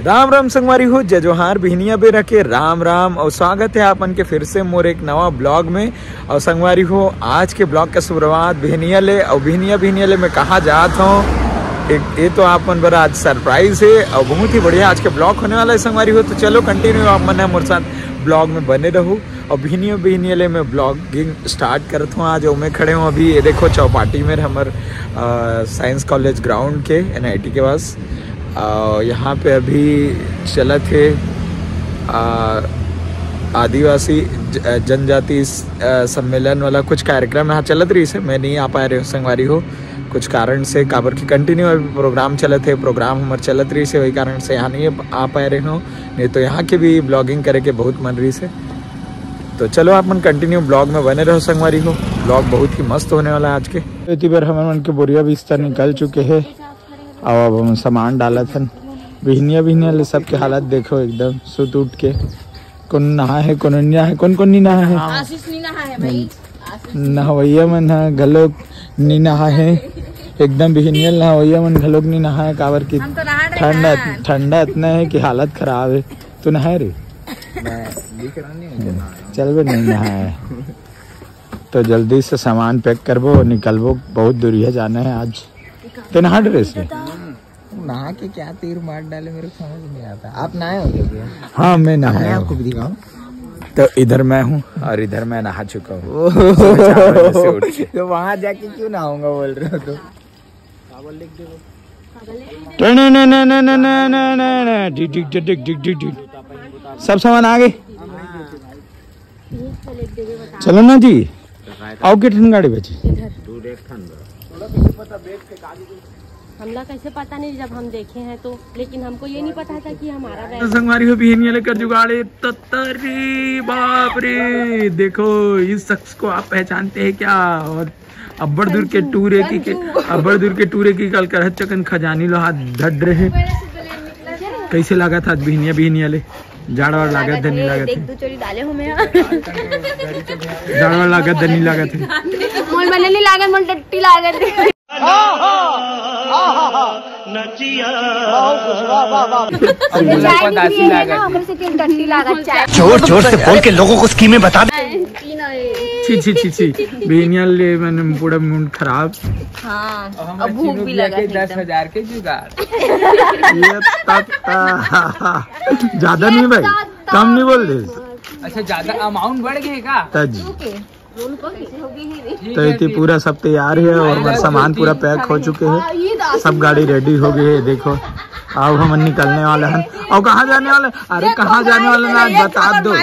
राम राम संगवारी हो, जय जोहार, बिहनिया बे रखे राम राम और स्वागत है आपन के फिर से मोर एक नवा ब्लॉग में। और संगवारी हो, आज के ब्लॉग का शुरुआत बिहनिया ले और बिहनिया ले मैं कहाँ जात हूँ ये तो आपन बड़ा आज सरप्राइज है और बहुत ही बढ़िया आज के ब्लॉग होने वाला है संगवारी हो। तो चलो कंटिन्यू आप मन मोर साथ ब्लॉग में बने रहो और बिहनिया ले मैं ब्लॉगिंग स्टार्ट करता हूँ। आज मैं खड़े हूँ अभी ये देखो चौपाटी में हमारे साइंस कॉलेज ग्राउंड के NIT के पास। यहाँ पे अभी चला थे आदिवासी जनजाति सम्मेलन वाला कुछ कार्यक्रम यहाँ चलत रही से मैं नहीं आ पाया रही संगवारी हो कुछ कारण से काबर की कंटिन्यू अभी प्रोग्राम चलत थे, प्रोग्राम हमारे चलत रही से वही कारण से यहाँ नहीं आ पाए रहे हो, नहीं तो यहाँ के भी ब्लॉगिंग करे के बहुत मन रही से। तो चलो आप मन कंटिन्यू ब्लॉग में बने रहो संगवारी हो, ब्लॉग बहुत ही मस्त होने वाला है आज के। इतनी बार हमारे मन के बोरिया बिस्तर निकल चुके हैं और अब हम सामान डाला था। बिहनिया ले सबके हालत देखो एकदम सुत उठ के, कौन नहा है कौन अन्या है कौन नहीं नहा है। आशीष नहीं नहा है भाई, नहवैया मन घलोक नहीं नहा है एकदम। बिहनिया नहवैया मन घलोक नहीं नहा है काबर की ठंडा इतना है कि हालत खराब है। तू नहाए रे? चल बे नहीं नहा है तो जल्दी से सामान पैक करबो निकलबो, बहुत दूरिया जाना है आज। तो नहा ड्रेस में नहा के क्या तीर मार डाले मेरे को समझ नहीं आता। आप नहाए हो क्या? हाँ मैं नहाया, आपको भी दिखाऊं? तो इधर मैं हूँ और इधर मैं नहा चुका हूँ। तो वहाँ जाके क्यों नहाऊंगा बोल रहे हो? तो सब सामान आ गए, चलो ना जी आओ के ठंड गाड़ी बची। हमला कैसे पता नहीं जब हम देखे हैं तो, लेकिन हमको ये नहीं पता था कि हमारा संगवारी हो बिहनिया लेकर जुगाड़े तत्तरी बाप रे। देखो इस शख्स को आप पहचानते हैं क्या? और अब्बड़ दूर के टूरे की कल कर चकन खजानी लो हाथ धड़ रहे। कैसे लगा था बिहनिया ले? जाड़वा लागत धनी लागत एक दो चोरी डाले हो मैं जाड़वा लागत धनी लागत है मोल मैंने नहीं लागत मोल टट्टी लागत जोर से बोल के लोगों को स्कीमें बता दे। छी बिहनिया ले मैंने पूरा मूड खराब। हाँ अब भूख भी लगा। 10,000 के जुगाड़ ज्यादा नहीं भाई, कम नहीं बोल रहे। अच्छा ज्यादा अमाउंट बढ़ गए का? तो इतनी पूरा सब तैयार है और सामान पूरा पैक हो चुके हैं, सब गाड़ी रेडी हो गई है। देखो अब हम निकलने वाले हैं। और कहाँ जाने वाले? अरे कहाँ जाने वाले ना आज बता दो।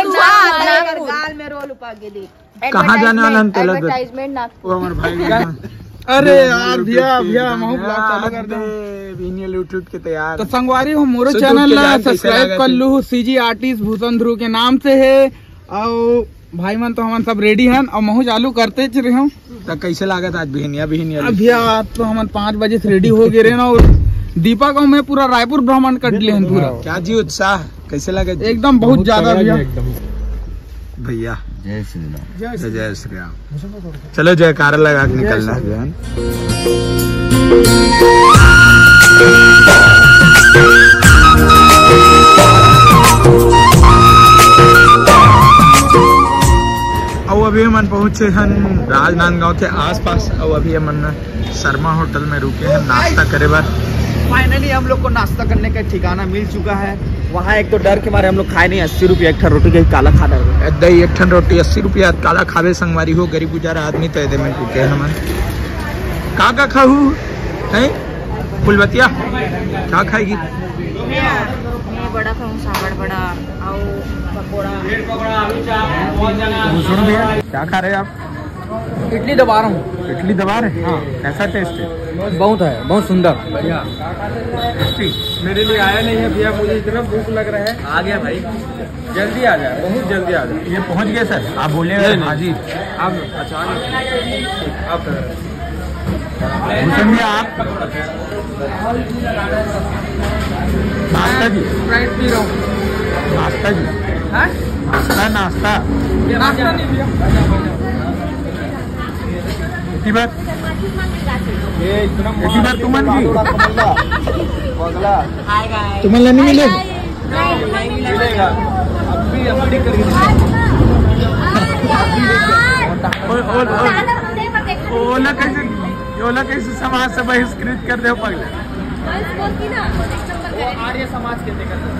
कहाँ जाने वाले हैं? अरे यार भैया हम ब्लॉग चालू कर दे। उठ के तैयार तो संगवारी हो मोरे चैनल ला सब्सक्राइब कर लू। CG आर्टिस्ट भूषण ध्रुव के नाम से है और भाई मन तो हम सब रेडी हैं और महू चालू करते रहे हम। तो कैसे लागत आज बिहनिया भैया? तो हम 5 बजे से रेडी हो गए रहे ना और दीपा को मैं पूरा रायपुर भ्रमण कर लिए हैं पूरा। क्या जी उत्साह कैसे लगे? एकदम बहुत ज्यादा भैया। जय श्री राम। चलो जयकारा लगा के निकलना है। और अभी हम पहुंचे हैं राजनांदगांव के आसपास और अभी हम शर्मा होटल में रुके हैं नाश्ता करे बार। फाइनली हम लोग को नाश्ता करने का ठिकाना मिल चुका है। वहाँ एक तो डर के मारे हम लोग खाए नहीं, 80 रुपया एक ठन रोटी के काला खा रहे। दही एक ठन रोटी 80 रुपया काला खावे संगवारी हो। गरीब गुजारा आदमी तो में रुके हैं हम। का खाऊ है फुलबतिया? क्या खाएगी? बड़ा खाऊं, सांभर बड़ा और पकोड़ा। सुनो भैया क्या खा रहे हैं आप? इडली दबा रहा हूँ। इडली दबा रहे? हाँ। कैसा टेस्ट है? बहुत है, बहुत सुंदर। मेरे लिए आया नहीं है भैया, मुझे इतना भूख लग रहा है। आ गया भाई, जल्दी आ जाए, बहुत जल्दी आ जाए। ये पहुंच गए सर? आप बोले हाँ जी। आप अच्छा आप भूषण भैया आप नाश्ता जी? स्प्राइट पी रहा हूँ। नाश्ता जी? नाश्ता नाश्ता नहीं भैया। इतनी बार ये इतना इतनी बार तुमन की पगला तुमन नहीं मिले मिलेगा अभी अभी ओला कैसे समाज से बहिष्कृत कर दे पगले आर्य समाज के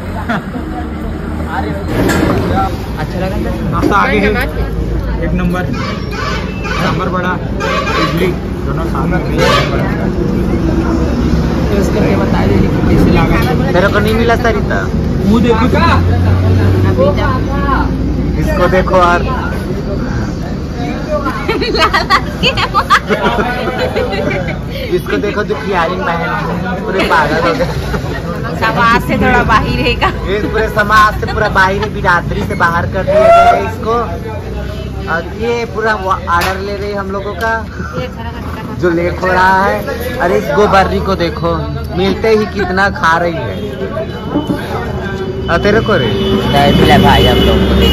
अच्छा लगा नाश्ता आगे है एक नंबर सांभर बड़ा इडली दोनों सामने टेस्ट करके बता दीजिए कैसे लगा। तेरे को नहीं मिला सरिता मुँह देखो इसको देखो यार इसको देखो जो खियारिंग बहन पूरे पागल हो गए समाज से थोड़ा बाहर रहेगा इस पूरे समाज से पूरा बाहर बिरादरी से बाहर कर दिया गया है इसको। और ये पूरा ऑर्डर ले रही हम लोगों का जो लेट हो रहा है। अरे इस गोबर्री को देखो मिलते ही कितना खा रही है। तेरे को रे मिला भाई हम लोग को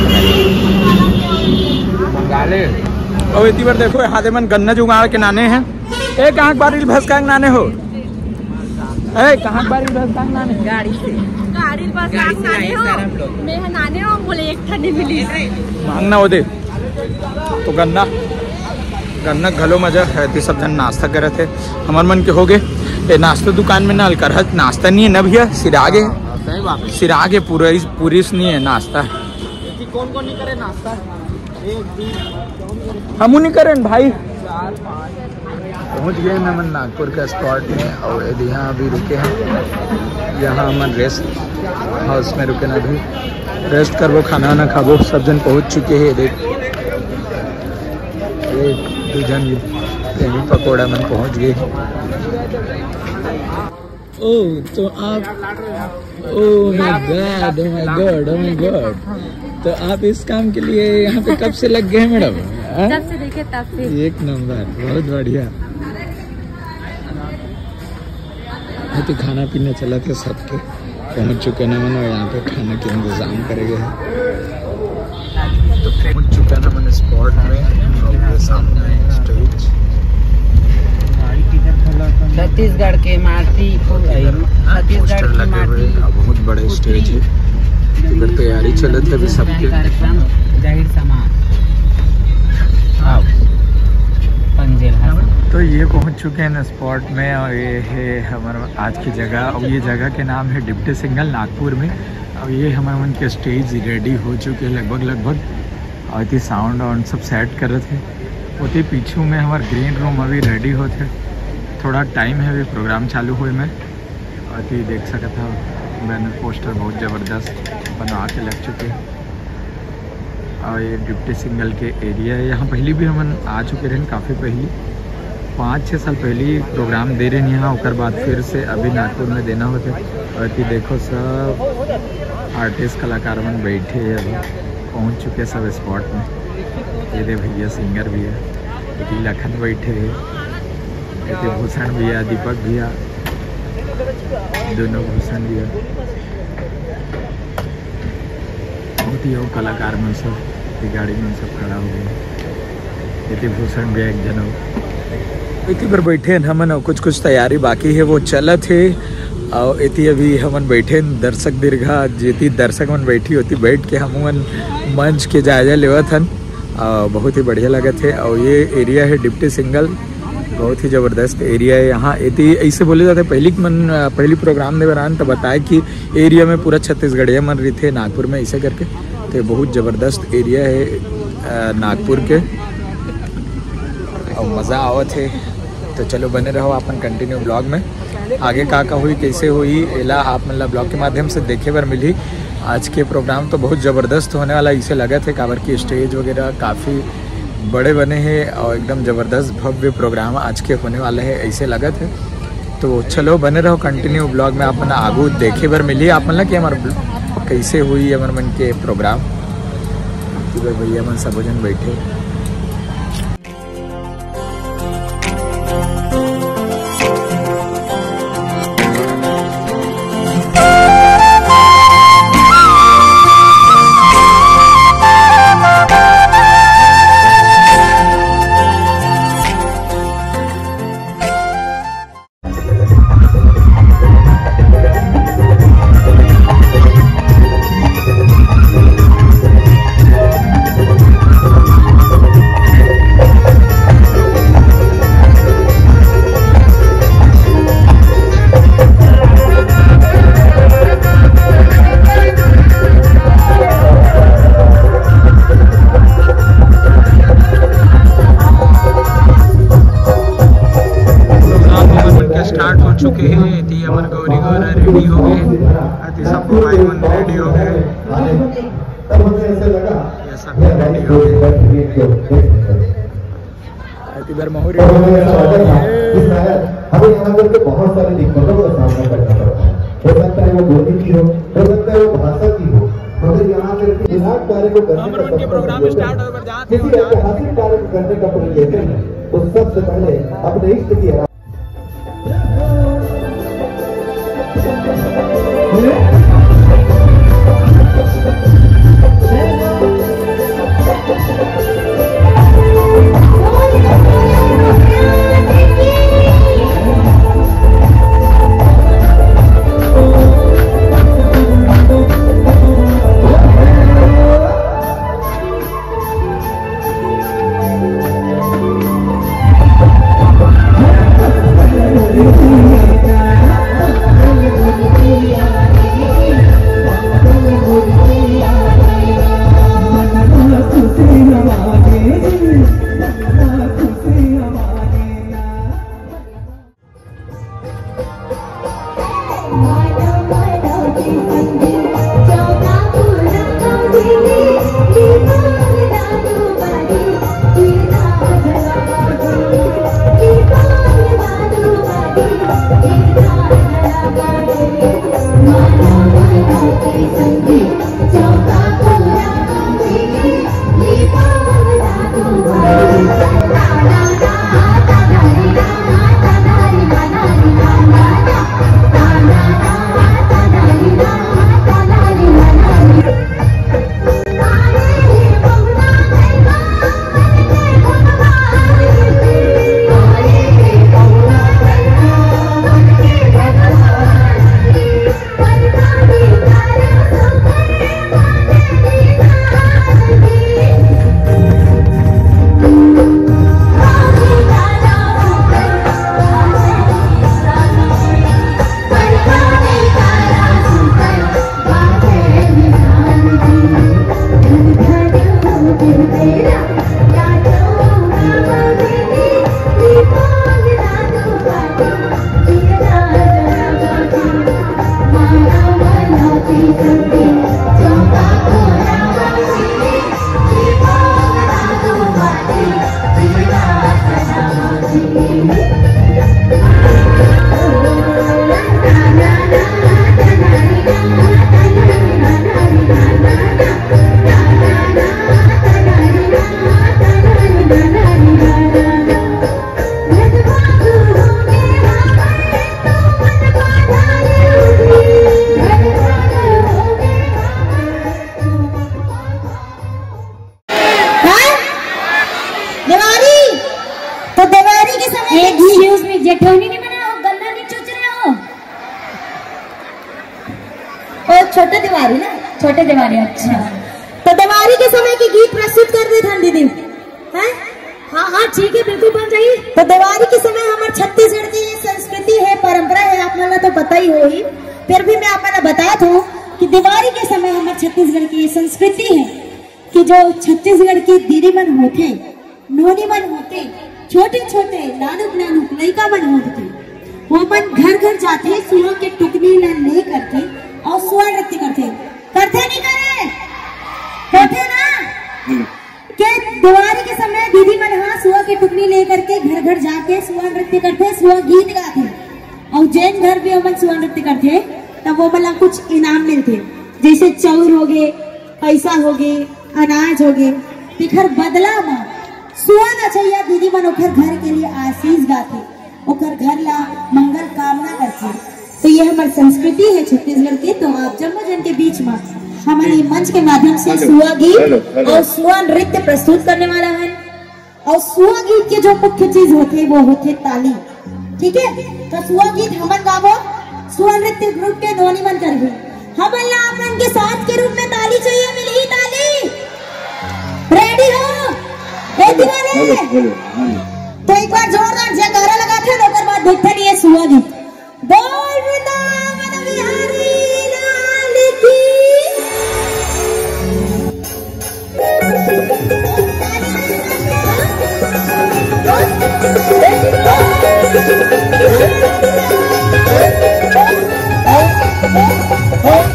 और इतनी बार देखो हाथे मन गन्ना जुगाड़ के नाने हैं। ए कहाँ बारिल भस का नाने हो ए कहाँ बारिल भस का नाने गाड़ी से बस नाने हो मैं नाने हो बोले एक ठंडी मिली मांगना हो दे तो गन्ना गन्ना घलो मजा है। सब जन नाश्ता करे थे हमार मन के हो गए नाश्ता दुकान में ना कर नाश्ता नहीं है ना भैया सिरागे सिरागे पूरी नहीं है नाश्ता कौन कौन नहीं करे नाश्ता हम नहीं करें भाई। पहुंच गए मैं नागपुर के स्पॉट में और यहाँ अभी रुके हैं। यहाँ हम रेस्ट हाउस में रुके ना अभी रेस्ट करबो खाना वाना खाबो। सब जन पहुंच चुके हैं। देख एक दो जन प्रेमी पकौड़ा मन पहुंच गए। ओ तो आप ओ माय गॉड तो आप इस काम के लिए यहाँ पे कब से लग गए मैडम? जब से देखे तब से। एक नंबर बहुत बढ़िया। तो खाना पीना चला था सबके पहुँच चुके ना मैंने यहाँ पे खाने के इंतजाम करेंगे। तो पहुँच चुका ना मैंने स्पॉट में सामने स्टेज छत्तीसगढ़ के माटी छत्तीसगढ़ की माटी बहुत बड़े स्टेज है। इधर तैयारी चलत है अभी सबके जाहिर समाज तो ये पहुंच चुके हैं ना स्पॉट में और ये है हमारा आज की जगह और ये जगह के नाम है डिप्टी सिंगल नागपुर में। और ये हमारे मन के स्टेज रेडी हो चुके हैं लगभग और इतनी साउंड और सब सेट कर रहे थे। उतनी पीछू में हमारे ग्रीन रूम अभी रेडी होते थोड़ा टाइम है अभी प्रोग्राम चालू हुए में। और ये देख सका था बैनर पोस्टर बहुत ज़बरदस्त बनवा के लग चुके हैं। और ये डिप्टी सिंगल के एरिया है। यहाँ पहले भी हम आ चुके रहे काफ़ी पहले 5-6 साल पहले ही प्रोग्राम दे रहे हैं यहाँ। उसके बाद फिर से अभी नागपुर में देना होता है। और ये देखो सब आर्टिस्ट कलाकार मन बैठे हैं अभी पहुँच चुके सब स्पॉट में। ये दे भैया सिंगर भी है ये लखन बैठे है ये भूषण भैया दीपक भैया दोनों भूषण भैया बहुत ही और कलाकार में सब गाड़ी में सब खड़ा हो गए। ये भूषण भैया एक जन एक बार बैठे हैं हमन और कुछ तैयारी बाकी है वो चलत है। और इतनी अभी हमन बैठे दर्शक दीर्घा जीती दर्शक मन बैठी होती बैठ के हमन मंच के जायजा लेवत हन। बहुत ही बढ़िया लगे थे। और ये एरिया है डिप्टी सिंगल बहुत ही ज़बरदस्त एरिया है। यहाँ ऐसे बोले जाते पहली प्रोग्राम दे बरान तो बताए कि एरिया में पूरा छत्तीसगढ़िया मन रही थे नागपुर में ऐसे करके। तो बहुत ज़बरदस्त एरिया है नागपुर के और मज़ा आवत है। तो चलो बने रहो अपन कंटिन्यू ब्लॉग में। आगे का हुई कैसे हुई एला आप मतलब ब्लॉग के माध्यम से देखे बर मिली। आज के प्रोग्राम तो बहुत ज़बरदस्त होने वाला इसे लगा थे काबर की स्टेज वगैरह काफ़ी बड़े बने हैं और एकदम ज़बरदस्त भव्य प्रोग्राम आज के होने वाले हैं ऐसे लगा थे। तो चलो बने रहो कंटिन्यू ब्लॉग में अपना आगू देखे बर मिली आप मतलब कि हमारे कैसे हुई हमारे मन के प्रोग्राम। तो भैया मन सब जन बैठे सब भाई मन रेडी हो गए, तब हमें ऐसे लगा ये सब रेडी हो गए। इधर महुरी हमें यहाँ करके बहुत सारी दिक्कतों का सामना करना पड़ता है। हो सकता है वो बोली की हो सकता है वो भाषा की हो, मगर यहाँ करके विराट कार्य को करने का किसी ऐतिहासिक कार्य को करने का प्रयोजन है, तो सबसे पहले अपने इष्ट की जेठौनी नहीं बना हो, गन्ना नहीं चुच रहे हो। और छोटे दिवारी ना, छोटे दिवारी। अच्छा, तो दिवारी के समय की गीत प्रस्तुत कर दे ठंडी दिन है। हाँ हाँ ठीक है, बिल्कुल बन जाइए। तो दिवारी के समय हमारे छत्तीसगढ़ की संस्कृति है, परंपरा है, आप लोगों तो पता ही हो ही, फिर भी मैं आपको बता दूं कि दिवाली के समय हमारे छत्तीसगढ़ की ये संस्कृति है कि जो छत्तीसगढ़ की दीदी मन होते, नोनी मन होते, छोटे छोटे नानुक नानुक लड़का मन होते, वो मन घर घर जाते, सुअर के टुकड़ी ले करके और सुअर नृत्य करते नहीं करते ना के दिवाली के समय दीदी मन हाँ सुअर की टुकड़ी ले करके घर घर जाके सुअर नृत्य करते, सुअर गीत गाते, और जैन घर भी वो सुअर नृत्य करते, तब वो मतलब कुछ इनाम मिलते, जैसे चाउर हो गए, पैसा हो गए, अनाज हो गए। फिर बदला में सुअर नचैया दीदी मन ओखर घर के लिए आशीष गाते, ओखर घर ला मंगल कामना करते। तो ये हमारी संस्कृति है छत्तीसगढ़ की। तो आप जम्मू जन के बीच में हमारे मंच के माध्यम से सुआ गीत और सुआ नृत्य प्रस्तुत करने वाला है। और सुआ गीत के जो मुख्य चीज होते वो होते ताली, ठीक है। तो सुआ गीत हमन गावो, सुआ नृत्य ग्रुप के नोनी मन करबे, हमन ला अपन के साथ के रूप में ताली चाहिए, मिली ताली। रेडी हो दीवाने? तो एक बार जोरदार जयकारा लगाते हैं, ओकर बाद देखते नहीं है सुआ गीत। बोल वृंदावन बिहारी लाल की। Oh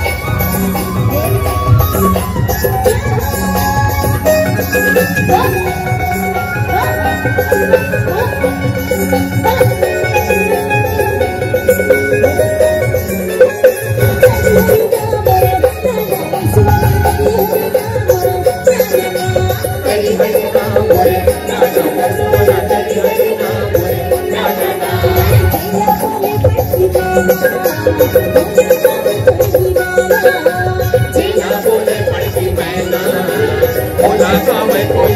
जीना बोले पड़ती मैना बोला सा मैं कोई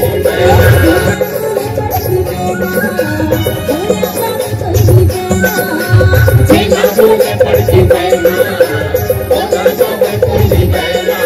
जीना बोले पड़ती मैना बोला सा मैं कोई मैना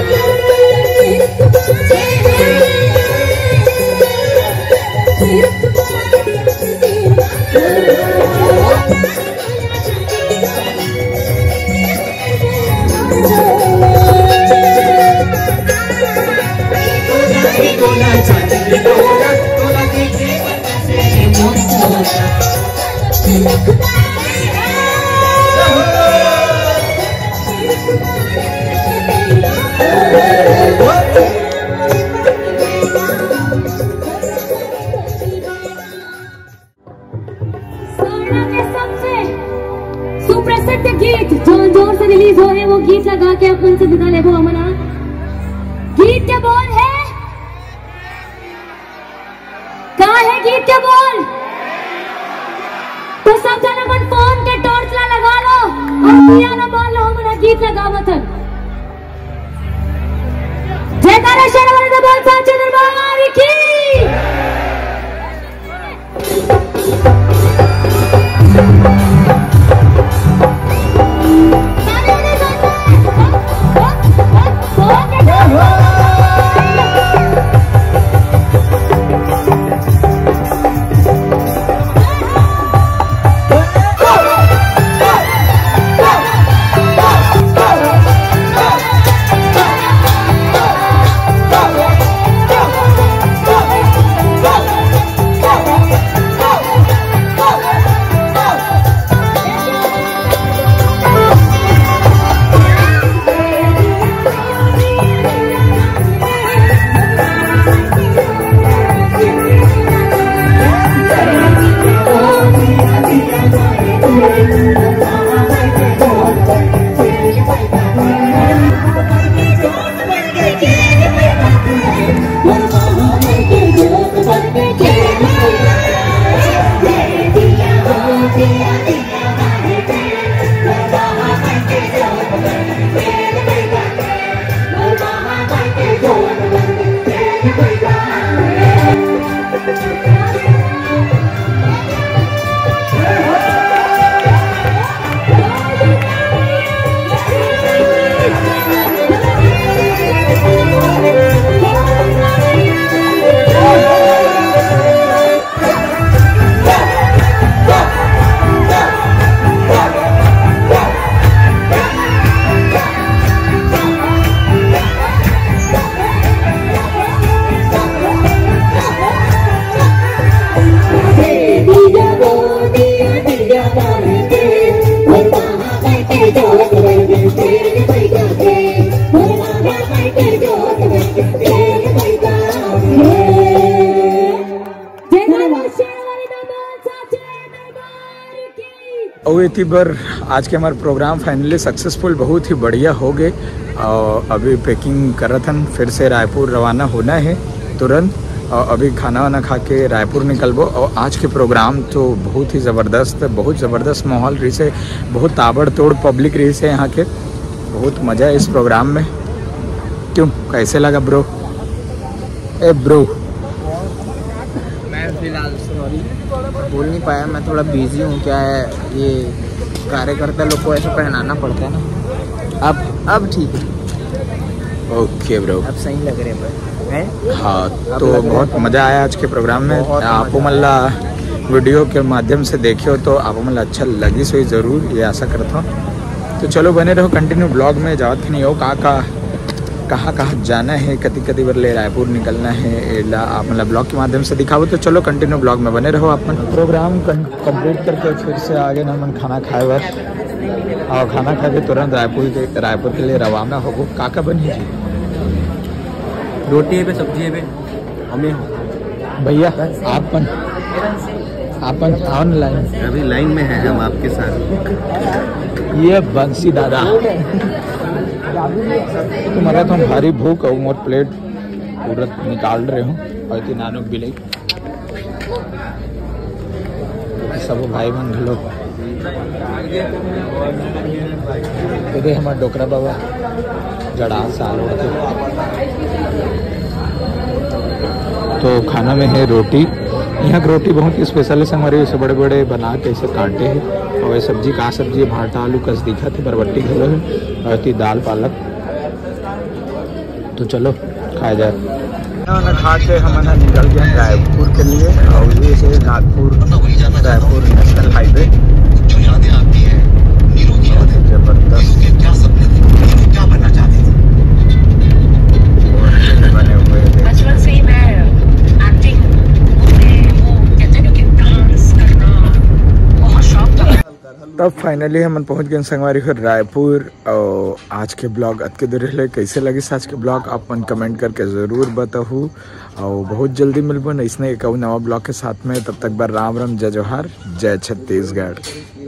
सुप्रसिद्ध गीत जो जोर से रिलीज हो रहे वो गीत लगा के अपन से विदा लेबो हमना। गीत के बोल है कहाँ है गीत के बोल? तो सब जन अपन फोन के टॉर्च ला लगा लो और दिया ना बोल लो हमना गीत लगावत है। जयकारा शेर वाले बोल साचे दरबार की। थी बर आज के हमारे प्रोग्राम फाइनली सक्सेसफुल बहुत ही बढ़िया हो गए और अभी पैकिंग करत हन फिर से रायपुर रवाना होना है तुरंत और अभी खाना वाना खा के रायपुर निकलबो। और आज के प्रोग्राम तो बहुत ही ज़बरदस्त माहौल रही से, बहुत ताबड़तोड़ पब्लिक रही से यहाँ के, बहुत मज़ा है इस प्रोग्राम में। क्यों कैसे लगा ब्रो? ए ब्रो मैं फिलहाल सॉरी बोल नहीं पाया, मैं थोड़ा बिजी हूँ। क्या है ये कार्यकर्ता लोग को ऐसा पहनाना पड़ता है ना। अब ठीक है। ओके ब्रो, अब सही लग रहे हैं। हाँ तो बहुत मज़ा आया आज के प्रोग्राम में। आपको मतलब वीडियो के माध्यम से देखियो तो आपको मतलब अच्छा लगी सोई ज़रूर, ये आशा करता हूँ। तो चलो बने रहो कंटिन्यू ब्लॉग में। जात नहीं हो कहाँ जाना है, कति बरले रायपुर निकलना है, आप मतलब ब्लॉग के माध्यम से दिखाओ। तो चलो कंटिन्यू ब्लॉग में बने रहो। अपन प्रोग्राम कंप्लीट करके फिर से आगे ना मन खाना खाए बस, और खाना खा के तुरंत रायपुर के लिए रवाना होगो। का बनी जी? रोटी है पे, सब्जी है पे, हमें भैया आपन ऑनलाइन अभी लाइन में है हम आपके साथ। ये बंसी दादा तुम्हारा तो भारी भूख और मोर प्लेट पूरा निकाल रहे हूँ और इतनी नानुक भी लगी सब भाई बहन घलो। हमारा डोकरा बाबा गड़ास आलू तो खाना में है रोटी। यहाँ की रोटी बहुत ही स्पेशल है संगवारी, उसे बड़े बड़े बना के ऐसे कांटे हैं। और सब्जी का सब्जी है, भाटा आलू कस दिखा थे, बरबट्टी घलो है और थी दाल पालक। तो चलो खाया जाए। खाना खा के हम निकल गए रायपुर के लिए और ये है नागपुर रायपुर नेशनल हाईवे। जबरदस्त क्या बनना चाहते थे बने हुए बचपन से ही मैं एक्टिंग वो कहते हैं कि डांस करना बहुत शौक था। तब फाइनली हम पहुंच गए संगवारी हो रायपुर। और आज के ब्लॉग अत के दूर रहे कैसे लगे आज के ब्लॉग आप मन कमेंट करके ज़रूर बताओ। और बहुत जल्दी मिलबो इसने एक नवा ब्लॉग के साथ में। तब तक बार राम राम, जय जोहार, जय छत्तीसगढ़।